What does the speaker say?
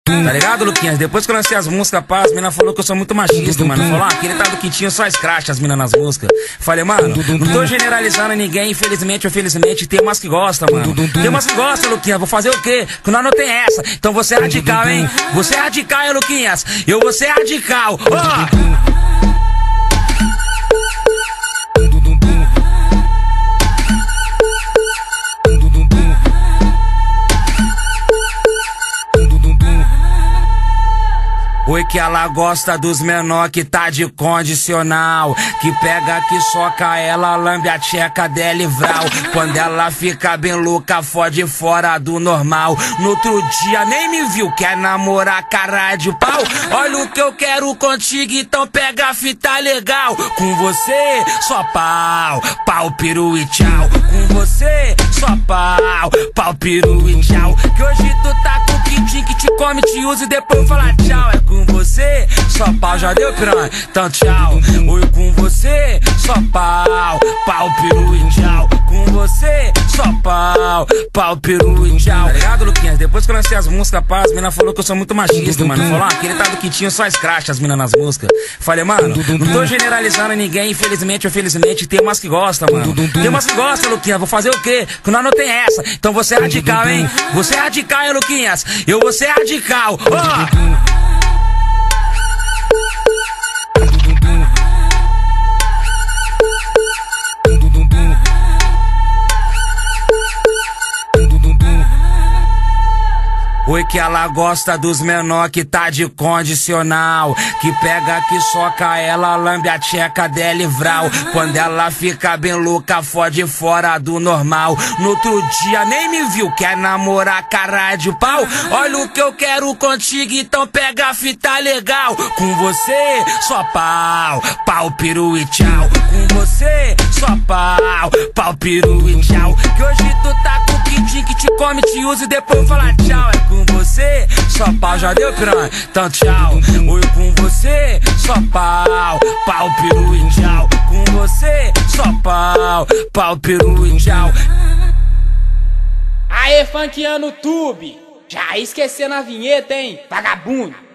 Tá ligado, Luquinhas? Depois que eu lancei as músicas, pá, as mina falou que eu sou muito machista, mano. Falou, aquele tá do quintinho só escracha as mina nas músicas. Falei, mano, não tô generalizando ninguém, infelizmente ou felizmente, tem umas que gostam, mano. Tem umas que gostam, Luquinhas, vou fazer o quê? Que nós não tem essa. Então você é radical, hein? Você é radical, hein, Luquinhas? Eu vou ser radical. Ó! Oi, que ela gosta dos menor que tá de condicional, que pega, que soca ela, lambe a tcheca dela e vral. Quando ela fica bem louca, fode fora do normal. No outro dia nem me viu, quer namorar, cara de pau. Olha o que eu quero contigo, então pega a fita legal. Com você, só pau, pau, peru e tchau. Com você, só pau, pau, peru e tchau. Que hoje tu tá com o kit que te come, te usa e depois fala tchau. É com você, só pau, já deu piranha, então tchau. Oi, com você, só pau, pau, peru e tchau. Com você, só pau, pau, peru e tchau. Tá ligado, Luquinhas? Depois que eu lancei as músicas, pá, as mina falou que eu sou muito machista, mano. Falou, aquele tá do quintinho só escracha as mina nas músicas. Falei, mano, não tô generalizando ninguém, infelizmente ou felizmente, tem umas que gostam, mano. Tem umas que gostam, Luquinhas, vou fazer o quê? Que nós não tem essa. Então você é radical, hein? Você é radical, hein, Luquinhas? Eu vou ser radical. Ó! Oi, que ela gosta dos menor que tá de condicional, que pega, que soca ela, lambe a tcheca dela e vral. Quando ela fica bem louca, fode fora do normal. No outro dia nem me viu, quer namorar, cara de pau. Olha o que eu quero contigo, então pega a fita legal. Com você, só pau, pau, peru e tchau. Com você, só pau, pau, peru e tchau. Que hoje tu tá com o kit que te come, te usa e depois fala tchau. É com você, só pau, já deu piranha, então tchau. Oi, com você, só pau, pau, peru e tchau. Com você, só pau, pau, peru e tchau. Aê, funkeando tube, já esquecendo a vinheta, hein, vagabundo.